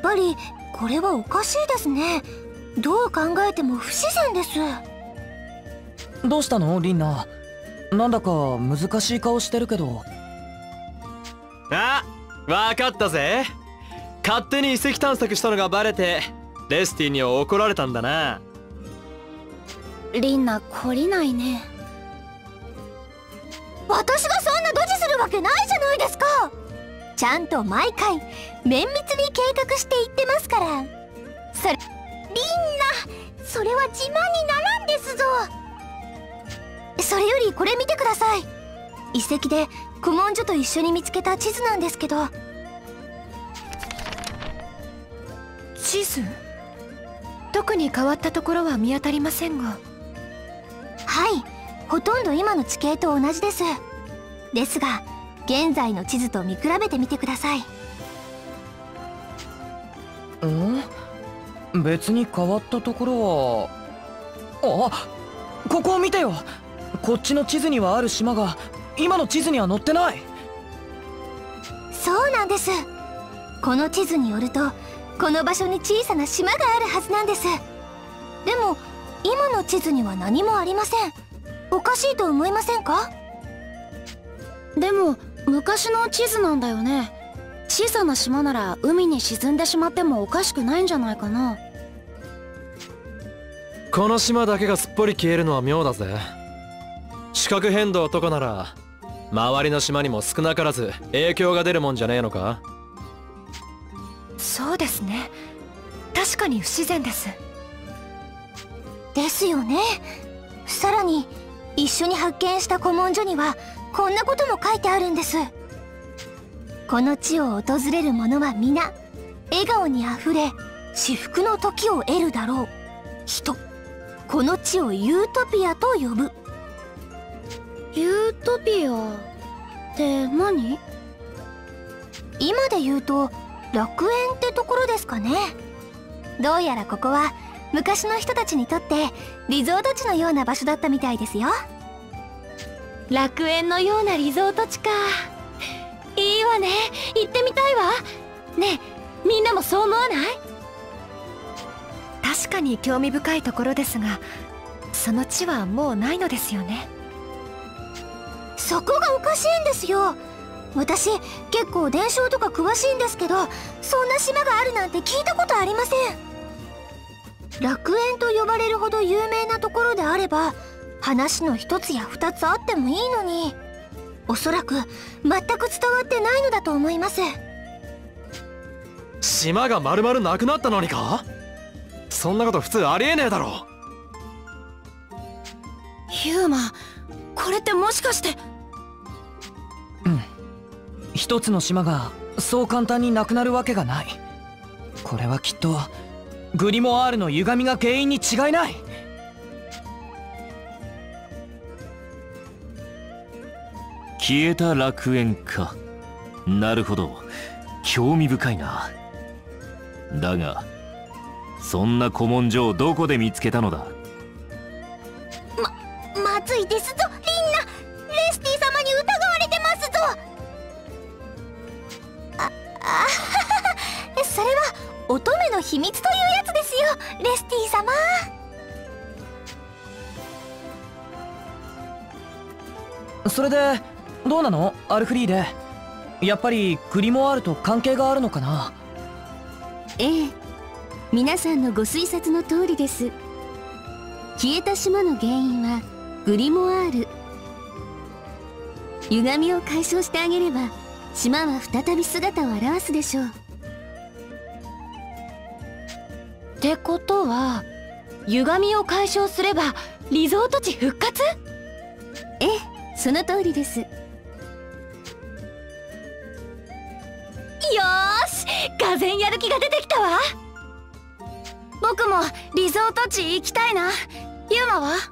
ぱりこれはおかしいですね。どう考えても不自然です。 どうしたのリンナ。なんだか難しい顔してるけど。 あ、わかったぜ。勝手に遺跡探索したのがバレてレスティに怒られたんだな。 リンナ懲りないね。 私がそんなドジするわけないじゃないですか。ちゃんと毎回綿密に計画していってますから。リンナ、それは自慢にならんですぞ。それよりこれ見てください。遺跡で古文書と一緒に見つけた地図なんですけど。 地図？特に変わったところは見当たりませんが。 はい、ほとんど今の地形と同じです。ですが現在の地図と見比べてみてください。 別に変わったところは。あ、ここを見てよ。こっちの地図にはある島が今の地図には載ってない。 そうなんです。この地図によるとこの場所に小さな島があるはずなんです。でも今の地図には何もありません。おかしいと思いませんか？ でも昔の地図なんだよね。小さな島なら海に沈んでしまってもおかしくないんじゃないかな。 この島だけがすっぽり消えるのは妙だぜ。地殻変動とかなら周りの島にも少なからず影響が出るもんじゃねえのか？ そうですね。確かに不自然です。 ですよね。さらに一緒に発見した古文書にはこんなことも書いてあるんです。この地を訪れる者は皆笑顔にあふれ至福の時を得るだろう。人、この地をユートピアと呼ぶ。 ユートピアって何？ 今で言うと楽園ってところですかね。どうやらここは昔の人たちにとってリゾート地のような場所だったみたいですよ。 楽園のようなリゾート地か。いいわね。行ってみたいわ。ねえ、みんなもそう思わない？確かに興味深いところですが、その地はもうないのですよね。 そこがおかしいんですよ。私結構伝承とか詳しいんですけど、そんな島があるなんて聞いたことありません。楽園と呼ばれるほど有名なところであれば話の一つや二つあってもいいのに、おそらく全く伝わってないのだと思います。 島が丸々なくなったのにか？そんなこと普通ありえねえだろ。 ユーマ、これってもしかして。 一つの島がそう簡単になくなるわけがない。これはきっとグリモワールの歪みが原因に違いない。 消えた楽園か。なるほど、興味深いな。だがそんな古文書をどこで見つけたのだ？ まずいですぞリンナ。レスティ様に疑われてますぞ。それは乙女の秘密というやつですよ、レスティ様。 それでどうなのアルフリーデ。やっぱりグリモワールと関係があるのかな？ ええ、皆さんのご推察の通りです。消えた島の原因はグリモワール。歪みを解消してあげれば島は再び姿を現すでしょう。 ってことは歪みを解消すればリゾート地復活？ ええ、その通りです。よーし、がぜんやる気が出てきたわ。僕もリゾート地行きたいな。ユーマは？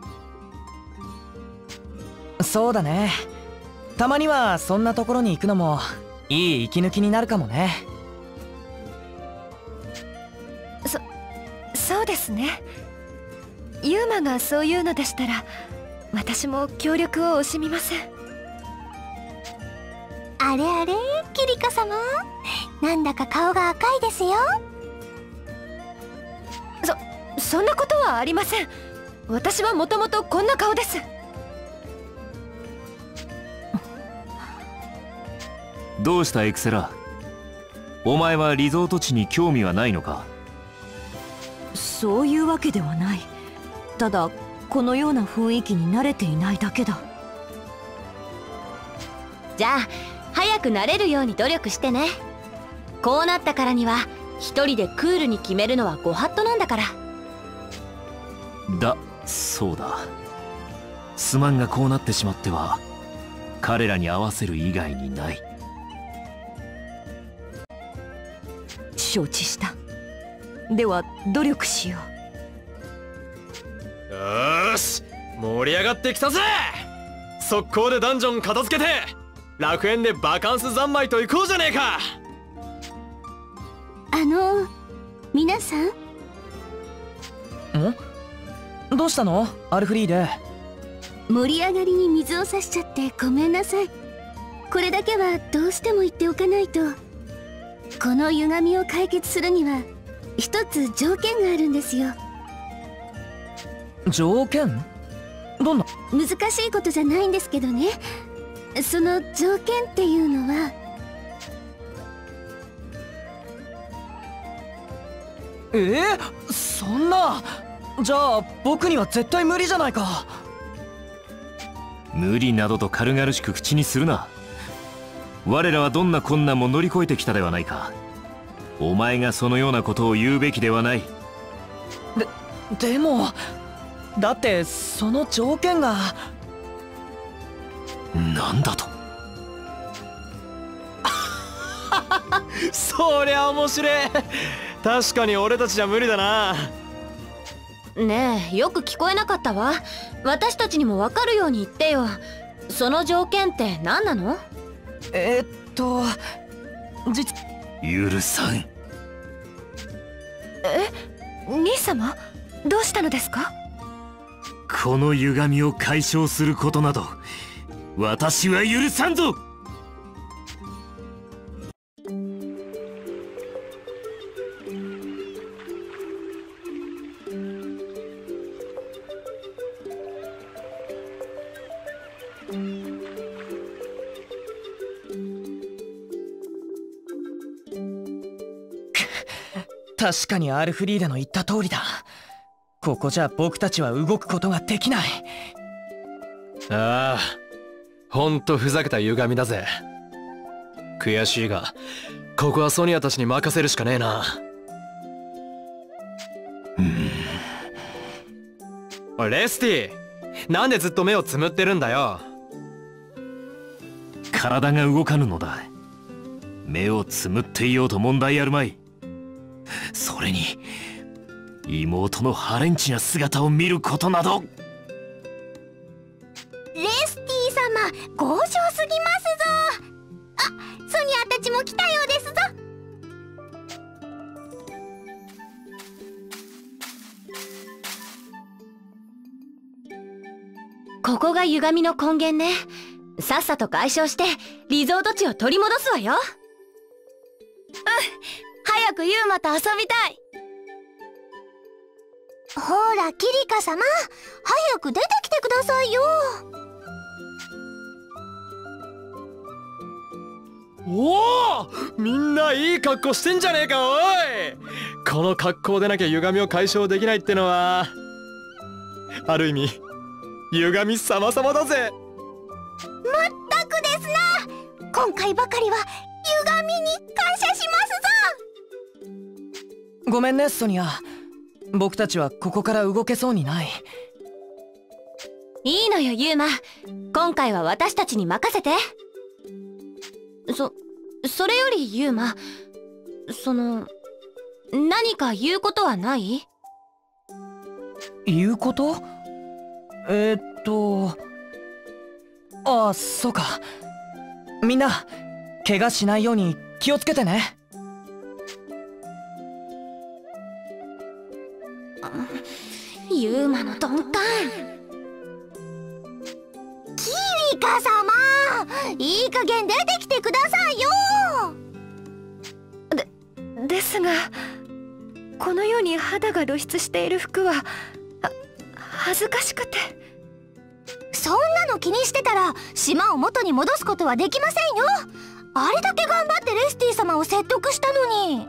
そうだね。たまにはそんなところに行くのもいい息抜きになるかもね。 そうですね。ユーマがそういうのでしたら私も協力を惜しみません。 あれあれ、キリカ様、なんだか顔が赤いですよ。 そんなことはありません。私はもともとこんな顔です。 どうしたエクセラ？お前はリゾート地に興味はないのか？ そういうわけではない。ただこのような雰囲気に慣れていないだけだ。 じゃあ早くなれるように努力してね。こうなったからには一人でクールに決めるのはご法度なんだから。 そうだ。すまんがこうなってしまっては彼らに合わせる以外にない。 承知した。では努力しよよーし、盛り上がってきたぜ。速攻でダンジョン片付けて楽園でバカンス三昧と行こうじゃねえか。 皆さん。 どうしたのアルフリーデ？ 盛り上がりに水を差しちゃってごめんなさい。これだけはどうしても言っておかないと。この歪みを解決するには一つ条件があるんですよ。 条件？どんな？ 難しいことじゃないんですけどね。その条件っていうのは。 そんな。じゃあ僕には絶対無理じゃないか。 無理などと軽々しく口にするな。我らはどんな困難も乗り越えてきたではないか。お前がそのようなことを言うべきではない。 でもだってその条件が。 なんだと？ そりゃ面白い。確かに俺たちじゃ無理だな。 ねえ、よく聞こえなかったわ。私たちにも分かるように言ってよ。その条件って何なの？ 許さん。 兄様、どうしたのですか？ この歪みを解消することなど私は許さんぞ。 確かにアルフリーデの言った通りだ。ここじゃ僕たちは動くことができない。 ああ、ほんとふざけた歪みだぜ。悔しいがここはソニアたちに任せるしかねえな。おいレスティ、なんでずっと目をつむってるんだよ。 体が動かぬのだ。目をつむっていようと問題あるまい。それに妹のハレンチな姿を見ることなど。 レスティ様、強情すぎますぞ。あ、ソニアたちも来たようですぞ。 ここが歪みの根源ね。さっさと解消してリゾート地を取り戻すわよ。早くユーマと遊びたい。 ほらキリカ様、早く出てきてくださいよ。 おお、みんないい格好してんじゃねえか。おい、この格好でなきゃ歪みを解消できないってのはある意味歪み様々だぜ。 まったくですな。今回ばかりは歪みに感謝しますぞ。 ごめんねソニア、僕たちはここから動けそうにない。 いいのよユーマ、今回は私たちに任せて。それよりユーマ、何か言うことはない？ 言うこと？ああ、そうか。みんな怪我しないように気をつけてね。 ユーマの鈍感。 キリカ様、いい加減出てきてくださいよ。 ですが、 このように肌が露出している服は恥ずかしくて。 そんなの気にしてたら島を元に戻すことはできませんよ。あれだけ頑張ってレスティ様を説得したのに。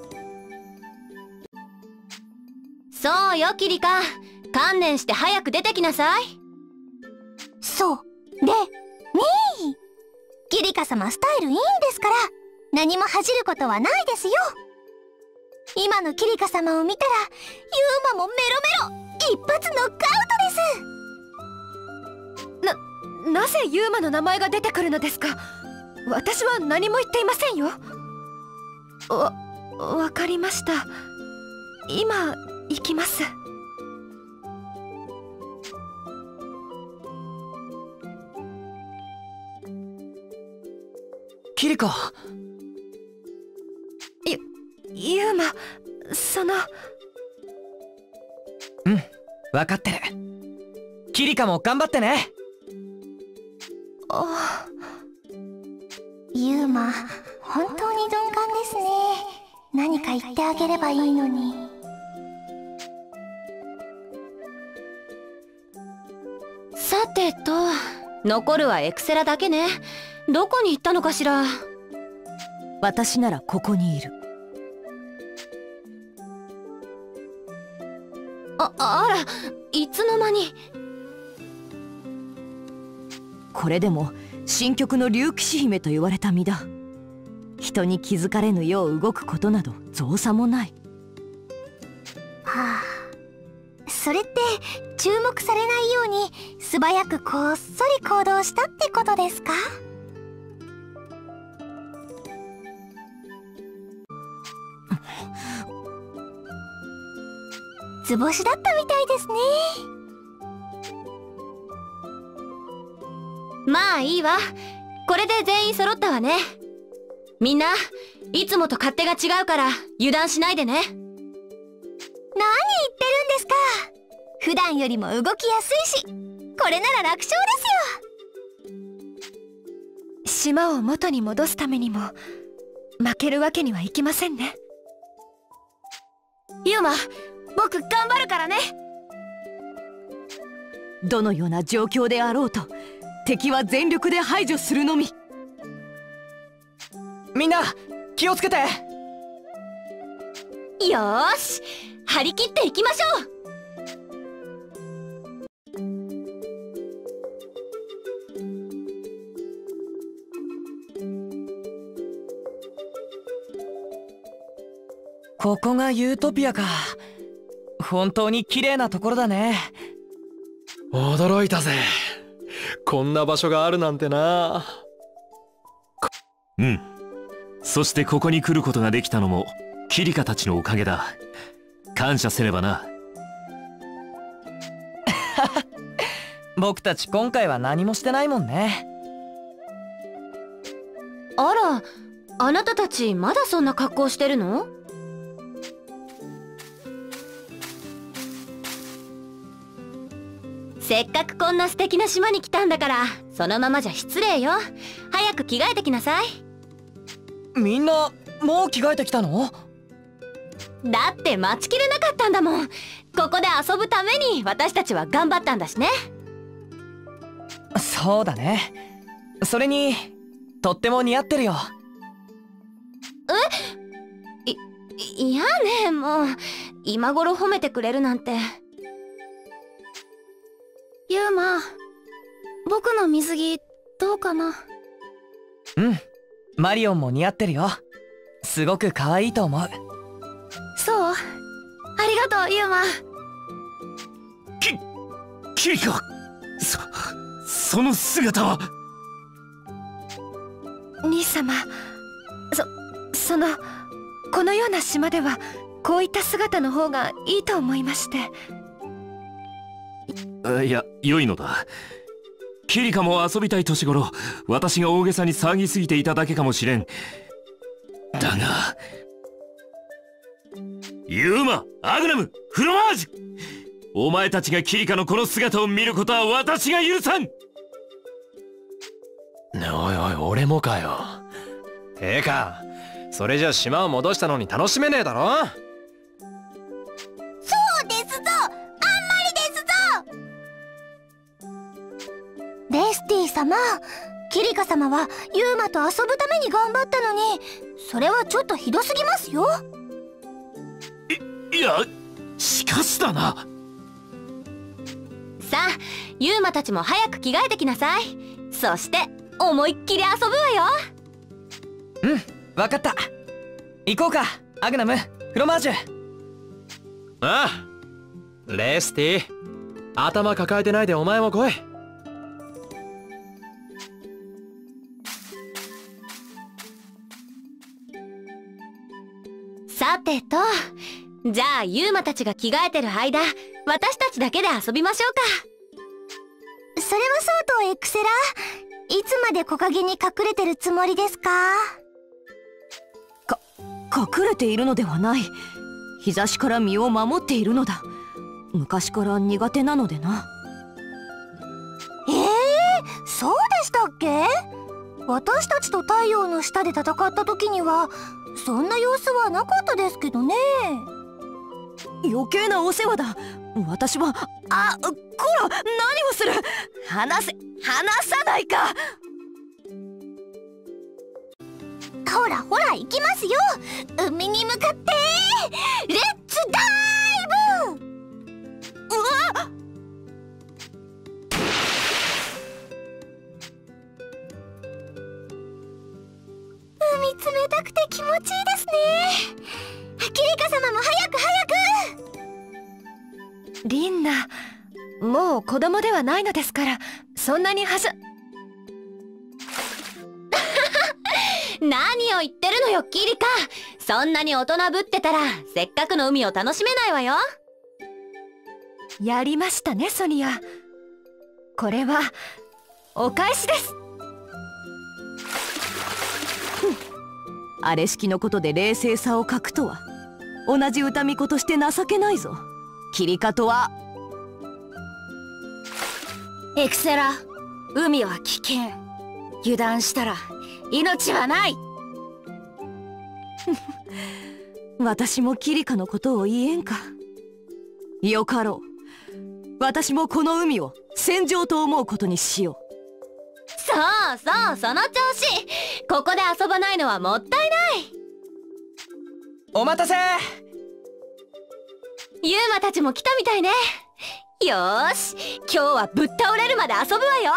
そうよキリカ、観念して早く出てきなさい。 そうでねえ、キリカ様スタイルいいんですから、何も恥じることはないですよ。今のキリカ様を見たらユーマもメロメロ一発ノックアウトです。 なぜユーマの名前が出てくるのですか？私は何も言っていませんよ。わかりました。今行きます。 キリカ。 ユーマ、 うん、分かってる。キリカも頑張ってね。 ユーマ、本当に鈍感ですね。何か言ってあげればいいのに。 さてと、残るはエクセラだけね。どこに行ったのかしら。 私ならここにいる。 あら、いつの間に。 これでも神曲の竜騎士姫と言われた身だ。人に気づかれぬよう動くことなど造作もない。 はあ、それって注目されないように素早くこっそり行動したってことですか？図星だったみたいですね。 まあいいわ。これで全員揃ったわね。みんないつもと勝手が違うから油断しないでね。 何言ってるんですか。普段よりも動きやすいし、これなら楽勝ですよ。 島を元に戻すためにも負けるわけにはいきませんね。ユーマ、僕頑張るからね。 どのような状況であろうと敵は全力で排除するのみ。 みんな気をつけて。 よーし、張り切っていきましょう。 ここがユートピアか。本当に綺麗なところだね。 驚いたぜ。こんな場所があるなんてな。 うん。そしてここに来ることができたのもキリカたちのおかげだ。感謝せねばな。 僕たち今回は何もしてないもんね。 あら、あなたたちまだそんな格好してるの？せっかくこんな素敵な島に来たんだから、そのままじゃ失礼よ。早く着替えてきなさい。 みんなもう着替えてきたの？ だって待ちきれなかったんだもん。ここで遊ぶために私たちは頑張ったんだしね。 そうだね。それにとっても似合ってるよ。 いやね、もう今頃褒めてくれるなんて。ユーマ、僕の水着どうかな？ うん、マリオンも似合ってるよ。すごく可愛いと思う。 そう？ありがとう、ユーマ。 キリカ、その姿は。 兄様、このような島ではこういった姿の方がいいと思いまして。 いや、良いのだ。キリカも遊びたい年頃、私が大げさに騒ぎすぎていただけかもしれん。だがユーマ、アグナム、フロマージュ、お前たちがキリカのこの姿を見ることは私が許さん。 おいおい、俺もかよ。てかそれじゃ島を戻したのに楽しめねえだろ。 レスティ様、キリカ様はユーマと遊ぶために頑張ったのに、それはちょっとひどすぎますよ。 いや、しかしだな。 さあ、ユーマたちも早く着替えてきなさい。そして思いっきり遊ぶわよ。 うん、わかった。行こうか、アグナム、フロマージュ。 ああ、レスティ、頭抱えてないでお前も来い。 さてと、じゃあユーマたちが着替えてる間、私たちだけで遊びましょうか。 それはそうとエクセラ、いつまで木陰に隠れてるつもりですか？ 隠れているのではない。日差しから身を守っているのだ。昔から苦手なのでな。 そうでしたっけ？私たちと太陽の下で戦った時にはそんな様子はなかったですけどね。 余計なお世話だ。私はこら、何をする。離さないか。 ほらほら行きますよ。海に向かってレッツダイブ。 うわっ、 海冷たくて気持ちいいですね。キリカ様も早く。 リンナ、もう子供ではないのですから、そんなに何を言ってるのよ、キリカ。そんなに大人ぶってたらせっかくの海を楽しめないわよ。やりましたね、ソニア。これはお返しです。 あれしきのことで冷静さを欠くとは、同じ歌巫女として情けないぞ。キリカとは。 エクセラ、海は危険。油断したら命はない。 私もキリカのことを言えんか。よかろう。私もこの海を戦場と思うことにしよう。 そうそう、その調子。ここで遊ばないのはもったいない。 お待たせ。 ユーマたちも来たみたいね。よーし、今日はぶっ倒れるまで遊ぶわよ。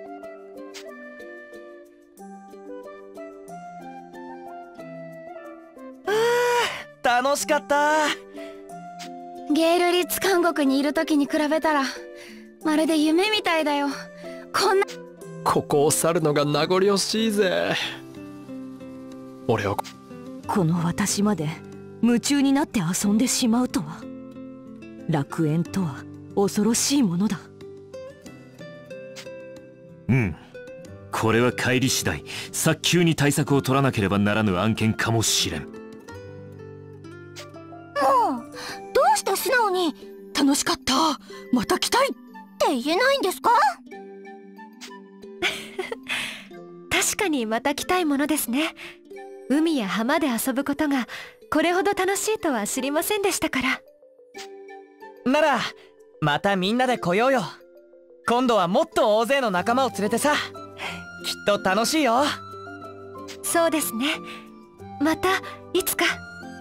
楽しかった。 ゲールリッツ監獄にいる時に比べたらまるで夢みたいだよ。こんなここを去るのが名残惜しいぜ。俺をこの私まで夢中になって遊んでしまうとは。楽園とは恐ろしいものだ。 うん、これは帰り次第早急に対策を取らなければならぬ案件かもしれん。 もうどうして素直に楽しかった、また来たいって言えないんですか？ 確かにまた来たいものですね。海や浜で遊ぶことがこれほど楽しいとは知りませんでしたから。 ならまたみんなで来ようよ。今度はもっと大勢の仲間を連れてさ。きっと楽しいよ。 そうですね。またいつか。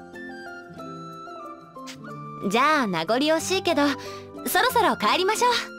じゃあ名残惜しいけどそろそろ帰りましょう。